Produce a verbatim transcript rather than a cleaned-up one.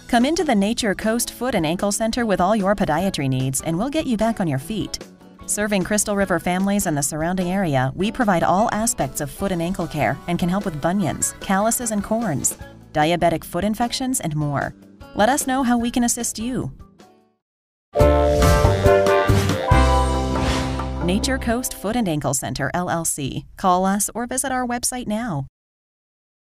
Come into the Nature Coast Foot and Ankle Center with all your podiatry needs, and we'll get you back on your feet. Serving Crystal River families and the surrounding area, we provide all aspects of foot and ankle care and can help with bunions, calluses and corns, diabetic foot infections, and more. Let us know how we can assist you. Nature Coast Foot and Ankle Center, L L C. Call us or visit our website now.